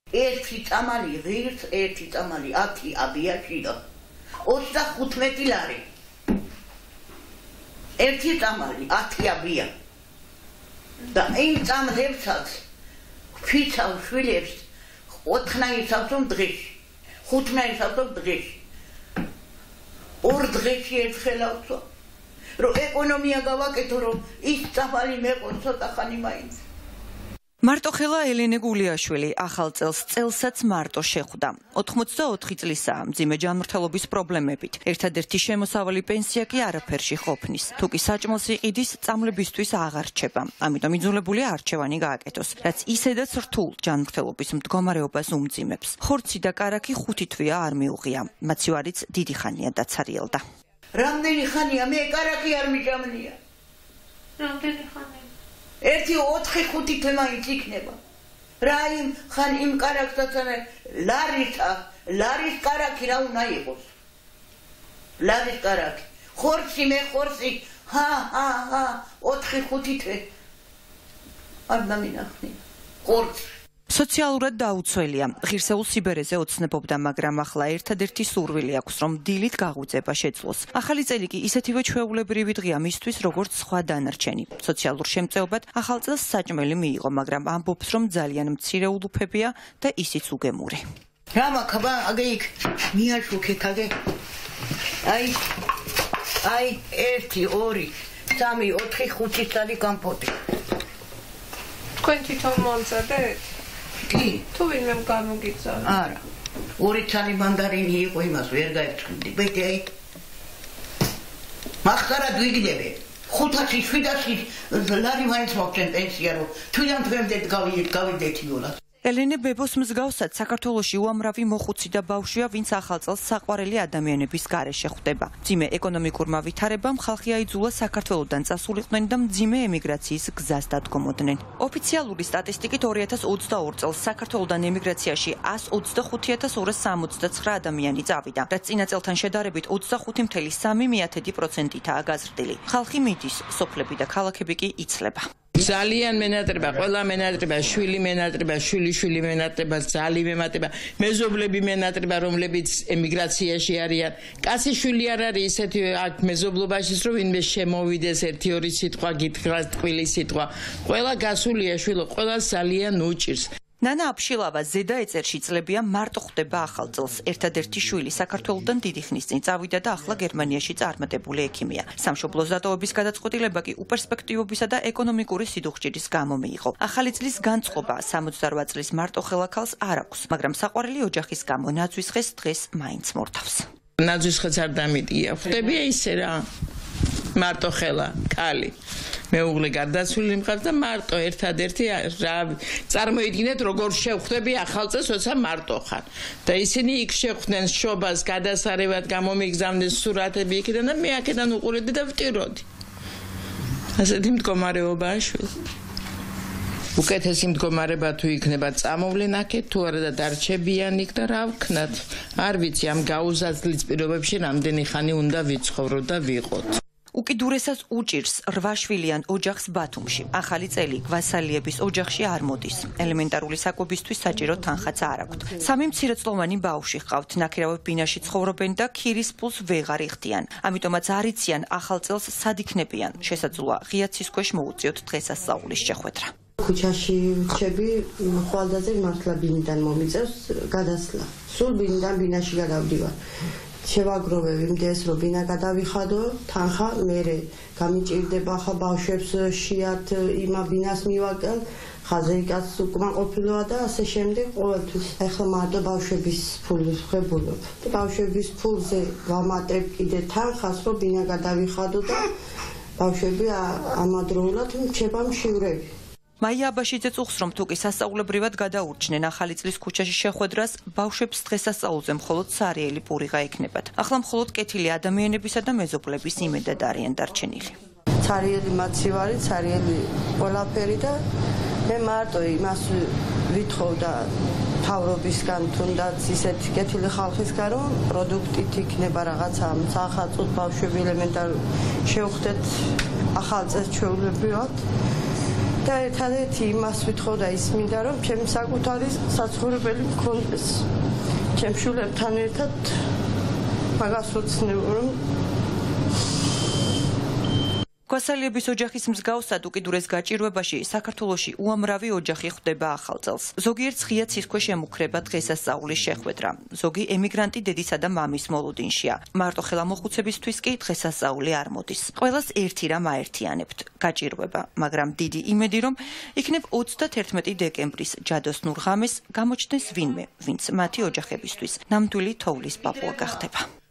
ერთი წამალი ღირს, ერთი წამალი 10 აბიაში და 35 ლარი. ერთი წამალი 10 აბია. და იმ წამლებსაც ფიცავ შვილებს 4 საათო დღეში. 5 საათო დღეში. 2 დღეში ერთხელავსო. რომ ეკონომია გავაკეთო, რომ ის წამალი მეყო ცოტა ხანი მაინც. მარტოხელა ელენე გულიაშვილი ახალ წელსაც მარტო შეხვდა. 84 წლისაა, მძიმე ჯანმრთელობის პრობლემებით. ერთადერთი შემოსავალი პენსია კი არაფერში ყოფნის. თუ კი საჭმელს იყიდის, წამლებისთვის აღარ რჩება. ამიტომ იძულებულია არჩევანი გააკეთოს, რაც ისედაც რთულ ჯანმრთელობის მდგომარეობას უმძიმებს. ხორცი და კარაქი 5 თვეა არ მიუღია. მაცივარიც დიდი ხანია დაცარიელდა. რამდენი ხანია მე კარაქი არ მიჭამნია. რამდენი ხანია? ერთი 4-5 თვე მაინც იქნება. რა იმ კარაქსაც ლარის კარაქი რა უნდა იყოს. ლარის კარაქი. ხორცი 4-5 თვე. არ დამინახნია. ხორცი. სოციალურად დაუცველია. ღირსეულ სიბერეზე ოცნებობდა, მაგრამ ახლა ერთადერთი სურვილი აქვს, რომ დილით გაღვიძება შეძლოს. ახალი წელი კი ისეთივე ჩვეულებრივი დღეა მისთვის, როგორც სხვა დანარჩენი. სოციალურ შემწეობად ახალ წელს საჭმელი მიიღო, მაგრამ ამბობს, რომ ძალიან მცირე ულუფებია და ისიც უგემური. რა მაქაბა, აგე იქ მიაშუქეთ, აგე. აი 1 2 3 4 5 წელი კომპოტი. თქვენ თვითონ მომწადეთ? კი. თუ ვინმე გამოგიწევს? არა. 2 წელი მანდარინი იყო, იმას ვერ გაერწყმდი. ბედი აი. მახკარად ვიგდები. 500-700 ლარი მაინც მოგწენ პენსია, რომ თვიდან დღემდე გავიდეთ იოლას. ელენე ბებოს მსგავსად საქართველოში უამრავი მოხუცი და ბავშვია, ვინც ახალ წელს საყვარელი ადამიანების გარეშე ხვდება. მძიმე ეკონომიკურმა ვითარებამ ხალხი აიძულა საქართველოდან წასულიყვნენ და მძიმე ემიგრაციის გზას დადგომოდნენ. ოფიციალური სტატისტიკით 2022 წელს საქართველოდან ემიგრაციაში 125.269 ადამიანი წავიდა, რაც წინა წელთან შედარებით 25.3%-აა გაზრდილი. ხალხი მიდის, სოფლები და ქალაქები კი იცლება. ძალიან მენატრება, ყველა მენატრება, შვილი მენატრება, შვილი მენატრება, ძალი მემატება, მეზობლები მენატრება, რომლებიც ემიგრაციაში არიან. კაცი შვილი არ არის ისეთი აქ მეზობლობაში, რომ ვინმე შემოვიდეს 1-2 სიტყვა გითხრას, ტყუილი სიტყვა. ყველა გასულია შვილო, ყველა ძალიან უჭირს. ნანა აფშილავა ზედა ეწერში წლებია მარტო ხვდება ახალ წელს. ერთადერთი შვილი საქართველოდან დიდი ხნის წინ წავიდა და ახლა გერმანიაში წარმატებული ექიმია. სამშობლოს დატოვების გადაწყვეტილება კი უპერსპექტივობისა და ეკონომიკური სიდუხჭირის გამო მიიღო. ახალი წლის განწყობა 68 წლის მარტოხელა ქალს არ აქვს, მაგრამ საყვარელი ოჯახის გამო ნაძვის ხეს დღეს მაინც მორთავს. ნაძვის ხეს არ დამიტია. ხვდებია ისე რა. მარტოხელა ქალი. მეუღლე გარდაცვლილი მყავს და მარტო ერთადერთი რა წარმოიდგინეთ როგორ შევხვდები ახალ წელს როცა მარტო ხარ და ისინი იქ შეხვდნენ შობას გადასარევად გამომიგზავნეს სურათები იქიდან და მე აქედან უყურებდი და ვტიროდი ასეთი მდგომარეობაა შვილ უკეთესი მდგომარება თუ იქნება წამოვლენ აქეთ თუ არა და დარჩებიან იქ და რა ვქნათ არ ვიცი ამ გაუზაზლიც პირობებში რამდენი ხანი უნდა ვიცხოვრო და ვიყოთ უკიდურესას უჭირს 8 შვილიან ოჯახს ბათუმში. ახალი წელი გვასალიების ოჯახში არ მოდის. ელემენტარული საკვებისთვის საჭირო თანხაც არ აქვთ. 3 მცირეწლოვანი ბავშვი ჰყავთ, ნაქირავებ ბინაში ცხოვრობენ და ქირის პულს ვეღარ იხდიან. ამიტომაც არ იციან ახალ წელს სად იქნებიან. შესაძლოა ღია ცის ქვეშ მოუწიოთ დღესასწაულის შეხვედრა. ქუჩაში ვრჩები, ხვალდაზე მართლა ბინიდან მომიწევს გადასვლა. სულ ბინიდან ბინაში გადავდივარ. შევაგროვე იმდეს რომ ბინა გადავიხადო თანხა მერე გამიჭირდება ხა ბავშვებს შეათ იმა ბინას მივაკელ ხაზეიკაც უკმაყოფილოა და ასე შემდეგ ყოველთვის ახლა მარტო ბავშვების ფულს ხებულობ და ბავშვების ფულზე ვამატებ კიდე თანხას რომ ბინა გადავიხადო და ბავშვები ამადროულად რჩება მშივრები მაია აბაშიძე წუხს რომ თუკი სასწაულებრივად გადაურჩნენ ახალი წლის ქუჩაში შეხვედრას, ბავშვებს დღესასწაულზე მხოლოდ სარიელი პურიღა ექნებათ. ახლა მხოლოდ კეთილი ადამიანებისა და მეზობლების იმედად არიან დარჩენილი. სარიელი მაცივარი, სარიელი ყველაფერი და მე მარტო იმას ვითხოვ და თავრობისგან თუნდაც ისეთი კეთილი ხალხისგან რომ პროდუქტით იქნება რაღაცა სახალხო ბავშვები ელემენტარული შევხვდეთ ახალ წელს ჩვეულებრივად და ერთადერთი იმას ვითხოვდა ის მინდა რომ ჩემი საკუთარი საცხოვრებელი მქონდეს ჩემ შვილებთან ერთად მაგას ვოცნებ რომ გვასალიების ოჯახის მსგავსად უკიდურეს გაჭირვებაში საქართველოში უამრავი ოჯახი ხვდება ახალ წელს. ზოგიერთ ღია ცისქვეშ ემუქრება დღესასწაულის შეხვედრა. ზოგი ემიგრანტი დედისა და მამის მოლოდინშია. მარტოხელა მოხუცებისთვის კი დღესასწაული არ მოდის. ყველას ერთი რამ აერთიანებთ გაჭირვება, მაგრამ დიდი იმედი რომ იქნებ 31 დეკემბრის ჯადოსნურ ღამეს გამოჩნდეს ვინმე, ვინც მათი ოჯახებისთვის ნამდვილი თოვლის პაპუა გახდება.